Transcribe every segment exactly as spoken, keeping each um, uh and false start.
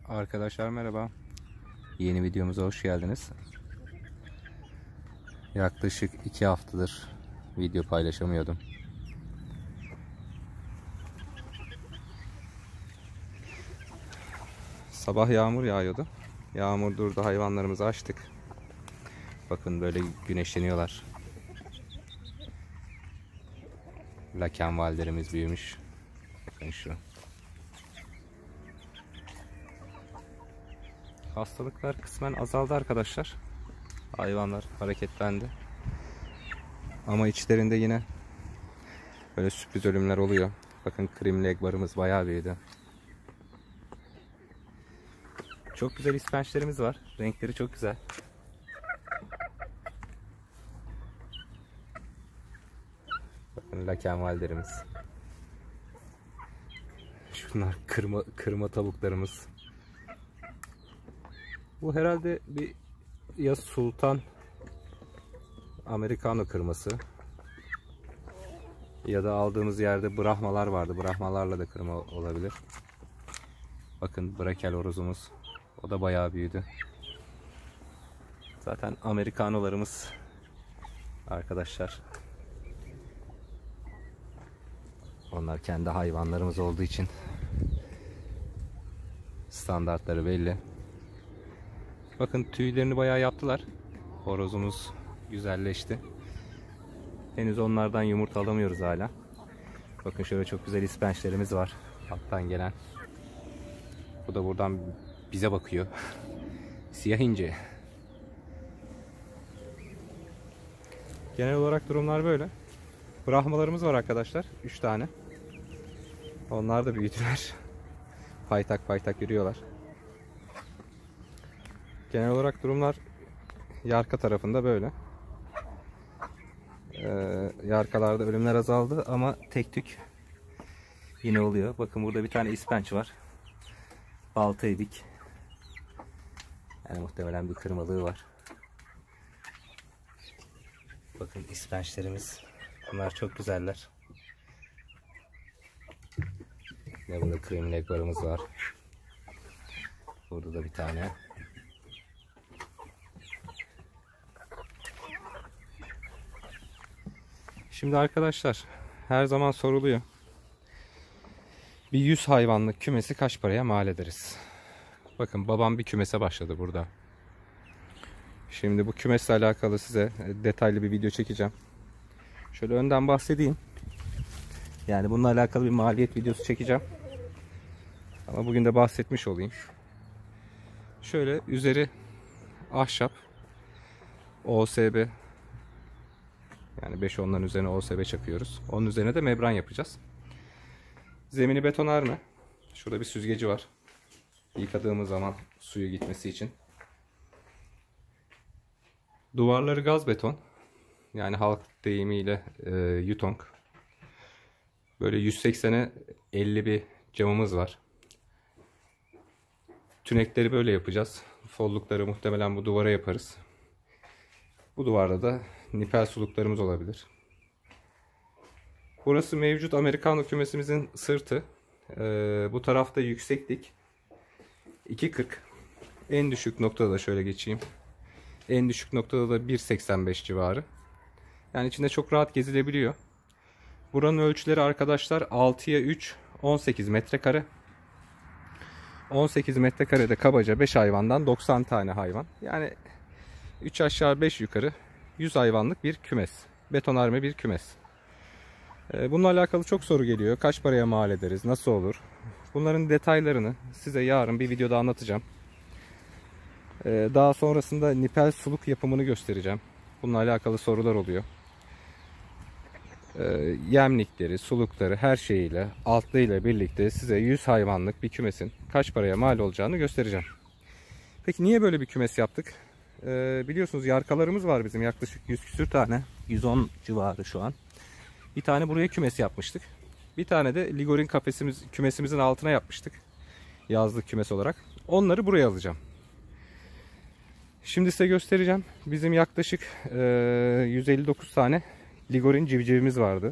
Arkadaşlar merhaba. Yeni videomuza hoş geldiniz. Yaklaşık iki haftadır video paylaşamıyordum. Sabah yağmur yağıyordu. Yağmur durdu, hayvanlarımızı açtık. Bakın böyle güneşleniyorlar. Lakenvalderimiz büyümüş. Bakın şu. Hastalıklar kısmen azaldı arkadaşlar. Hayvanlar hareketlendi. Ama içlerinde yine böyle sürpriz ölümler oluyor. Bakın cream leg barımız bayağı büyüdü. Çok güzel ispençlerimiz var. Renkleri çok güzel. Bakın lakenvalderimiz. Şunlar kırma, kırma tavuklarımız. Bu herhalde bir ya Sultan Americano kırması ya da aldığımız yerde Brahmalar vardı. Brahmalarla da kırma olabilir. Bakın brakel horozumuz. O da bayağı büyüdü. Zaten Amerikanolarımız arkadaşlar. Onlar kendi hayvanlarımız olduğu için standartları belli. Bakın tüylerini bayağı yaptılar. Horozumuz güzelleşti. Henüz onlardan yumurta alamıyoruz hala. Bakın şöyle çok güzel ispençlerimiz var. Alttan gelen. Bu da buradan bize bakıyor. Siyah ince. Genel olarak durumlar böyle. Brahmalarımız var arkadaşlar. üç tane. Onlar da büyüdüler. Paytak paytak yürüyorlar. Genel olarak durumlar yarka tarafında böyle. Ee, yarkalarda ölümler azaldı ama tek tük yine oluyor. Bakın burada bir tane ispenç var. Balta edik. Yani muhtemelen bir kırmalığı var. Bakın ispençlerimiz. Bunlar çok güzeller. Yine burada cream leg barımız var. Burada da bir tane. Şimdi arkadaşlar her zaman soruluyor. Bir yüz hayvanlık kümesi kaç paraya mal ederiz? Bakın babam bir kümese başladı burada. Şimdi bu kümesle alakalı size detaylı bir video çekeceğim. Şöyle önden bahsedeyim. Yani bununla alakalı bir maliyet videosu çekeceğim. Ama bugün de bahsetmiş olayım. Şöyle üzeri ahşap O S B, yani beş onların üzerine O S B çakıyoruz. Onun üzerine de membran yapacağız. Zemini betonarme. Şurada bir süzgeci var. Yıkadığımız zaman suyu gitmesi için. Duvarları gaz beton. Yani halk deyimiyle e, yutong. Böyle yüz seksene elli bir camımız var. Tünekleri böyle yapacağız. Follukları muhtemelen bu duvara yaparız. Bu duvarda da nipel suluklarımız olabilir. Burası mevcut Americano kümesimizin sırtı. Ee, bu tarafta yükseklik iki kırk. En düşük noktada da şöyle geçeyim. En düşük noktada da bir seksen beş civarı. Yani içinde çok rahat gezilebiliyor. Buranın ölçüleri arkadaşlar altıya üç, on sekiz metrekare. on sekiz metrekarede kabaca beş hayvandan doksan tane hayvan. Yani üç aşağı beş yukarı yüz hayvanlık bir kümes. Betonarme bir kümes. Bununla alakalı çok soru geliyor. Kaç paraya mal ederiz? Nasıl olur? Bunların detaylarını size yarın bir videoda anlatacağım. Daha sonrasında nipel suluk yapımını göstereceğim. Bununla alakalı sorular oluyor. Yemlikleri, sulukları, her şeyiyle, altlığıyla birlikte size yüz hayvanlık bir kümesin kaç paraya mal olacağını göstereceğim. Peki niye böyle bir kümes yaptık? Biliyorsunuz yarkalarımız var bizim, yaklaşık yüz küsür tane. yüz on civarı şu an. Bir tane buraya kümes yapmıştık. Bir tane de ligorin kafesimiz, kümesimizin altına yapmıştık. Yazlık kümes olarak. Onları buraya alacağım. Şimdi size göstereceğim. Bizim yaklaşık e, yüz elli dokuz tane ligorin civcivimiz vardı.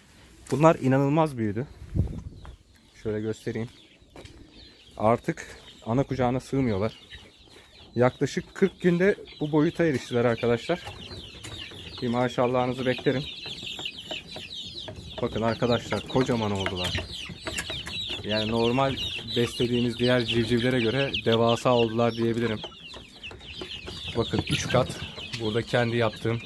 Bunlar inanılmaz büyüdü. Şöyle göstereyim. Artık ana kucağına sığmıyorlar. Yaklaşık kırk günde bu boyuta eriştiler arkadaşlar. Bir maşallahınızı beklerim. Bakın arkadaşlar, kocaman oldular. Yani normal beslediğimiz diğer civcivlere göre devasa oldular diyebilirim. Bakın üç kat. Burada kendi yaptığım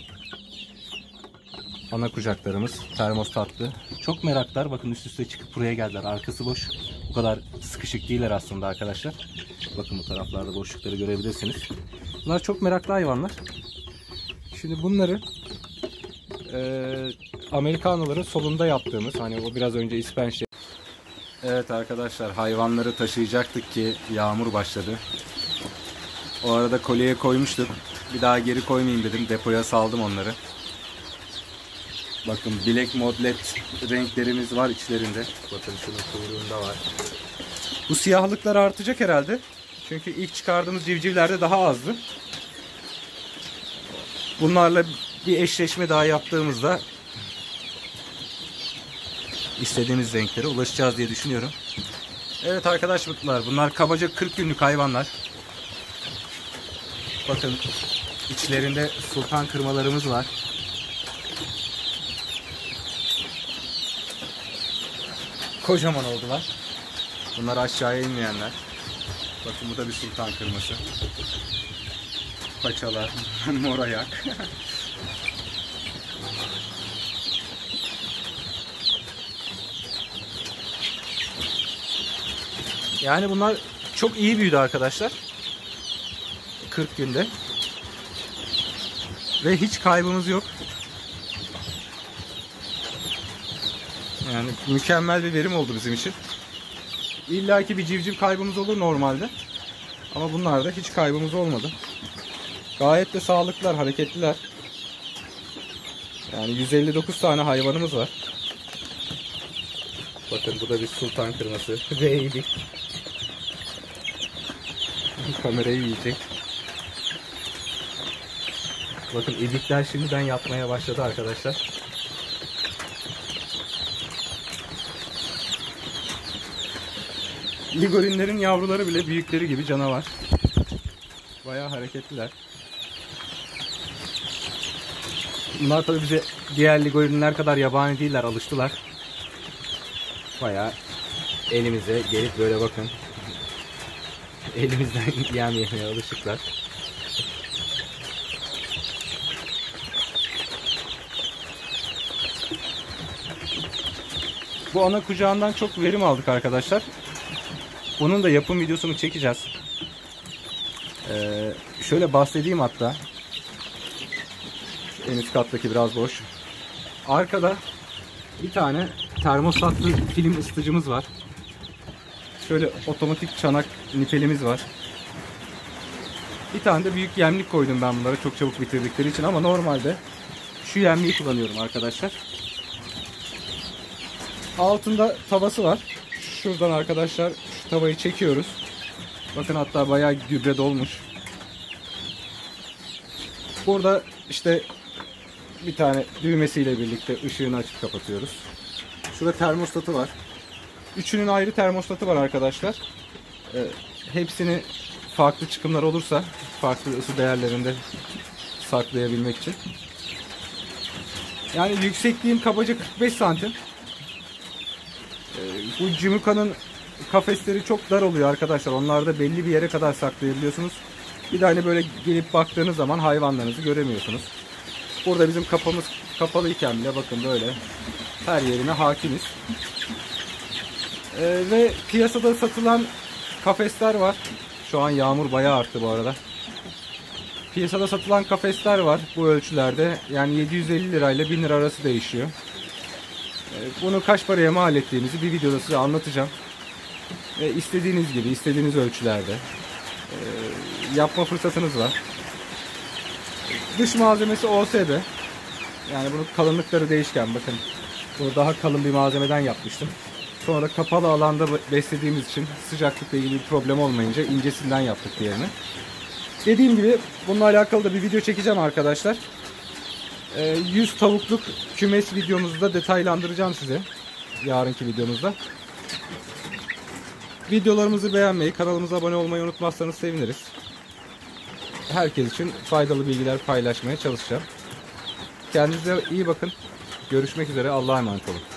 ana kucaklarımız, termostatlı. Çok meraklar. Bakın üst üste çıkıp buraya geldiler. Arkası boş. Bu kadar sıkışık değiller aslında arkadaşlar. Bakın bu taraflarda boşlukları görebilirsiniz. Bunlar çok meraklı hayvanlar. Şimdi bunları e, Amerikanoların solunda yaptığımız, hani o biraz önce ispençli. Evet arkadaşlar, hayvanları taşıyacaktık ki yağmur başladı. O arada kolyeye koymuştum. Bir daha geri koymayayım dedim. Depoya saldım onları. Bakın bilek modlet renklerimiz var içlerinde. Bakın şunun kuyruğunda var. Bu siyahlıklar artacak herhalde. Çünkü ilk çıkardığımız civcivlerde daha azdı. Bunlarla bir eşleşme daha yaptığımızda istediğimiz renklere ulaşacağız diye düşünüyorum. Evet arkadaşlar, bunlar kabaca kırk günlük hayvanlar. Bakın içlerinde sultan kırmalarımız var. Kocaman oldular. Bunlar aşağıya inmeyenler. Bakın bu da bir sultan kırması. Paçalar, mor ayak. Yani bunlar çok iyi büyüdü arkadaşlar. kırk günde. Ve hiç kaybımız yok. Yani mükemmel bir verim oldu bizim için. İlla ki bir civciv kaybımız olur normalde. Ama bunlarda hiç kaybımız olmadı. Gayet de sağlıklılar, hareketliler. Yani yüz elli dokuz tane hayvanımız var. Bakın bu da bir sultan kırması. Ve eğdik. Kamerayı yiyecek. Bakın idikler şimdiden yatmaya başladı arkadaşlar. Ligorinlerin yavruları bile büyükleri gibi canavar. Bayağı hareketliler. Bunlar tabii bize diğer ligorinler kadar yabani değiller, alıştılar. Bayağı elimize gelip böyle bakın. Elimizden yem yemeye alışıklar. Bu ana kucağından çok verim aldık arkadaşlar. Bunun da yapım videosunu çekeceğiz. Ee, şöyle bahsedeyim hatta. En üst kattaki biraz boş. Arkada bir tane termostatlı film ısıtıcımız var. Şöyle otomatik çanak nipelimiz var. Bir tane de büyük yemlik koydum ben bunlara, çok çabuk bitirdikleri için, ama normalde şu yemliği kullanıyorum arkadaşlar. Altında tavası var. Şuradan arkadaşlar şu tavayı çekiyoruz. Bakın hatta bayağı gübre dolmuş. Burada işte bir tane düğmesiyle birlikte ışığını açıp kapatıyoruz. Şurada termostatı var. Üçünün ayrı termostatı var arkadaşlar. Ee, hepsini farklı çıkımlar olursa farklı ısı değerlerinde saklayabilmek için. Yani yüksekliğim kabaca kırk beş santim. Ee, bu Cimuka'nın kafesleri çok dar oluyor arkadaşlar. Onlarda belli bir yere kadar saklayabiliyorsunuz. Bir de hani böyle gelip baktığınız zaman hayvanlarınızı göremiyorsunuz. Burada bizim kapımız kapalıyken bile bakın böyle her yerine hakimiz. Ee, ve piyasada satılan kafesler var. Şu an yağmur bayağı arttı bu arada. Piyasada satılan kafesler var bu ölçülerde. Yani yedi yüz elli lirayla bin lira arası değişiyor. Ee, bunu kaç paraya mal ettiğimizi bir videoda size anlatacağım. Ve istediğiniz gibi, istediğiniz ölçülerde e, yapma fırsatınız var. Dış malzemesi O S B. Yani bunun kalınlıkları değişken. Bakın bunu daha kalın bir malzemeden yapmıştım. Sonra kapalı alanda beslediğimiz için sıcaklıkla ilgili bir problem olmayınca incesinden yaptık diğerini. Dediğim gibi bununla alakalı da bir video çekeceğim arkadaşlar. yüz tavukluk kümes videomuzu da detaylandıracağım size. Yarınki videomuzda. Videolarımızı beğenmeyi, kanalımıza abone olmayı unutmazsanız seviniriz. Herkes için faydalı bilgiler paylaşmaya çalışacağım. Kendinize iyi bakın. Görüşmek üzere. Allah'a emanet olun.